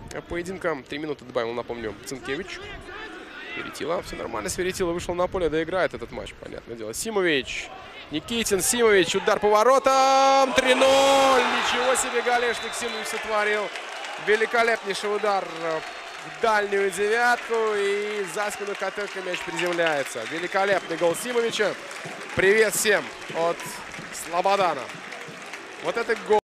поединка. 3 минуты добавил, напомню, Цинкевич. Сверетило. Все нормально. Сверетило вышел на поле, доиграет этот матч, понятное дело. Симович. Никитин, Симович. Удар по воротам. 3-0. Ничего себе Галешник Симович сотворил. Великолепнейший удар в дальнюю девятку. И за спину Котырка мяч приземляется. Великолепный гол Симовича. Привет всем от Слободана. Вот это гол.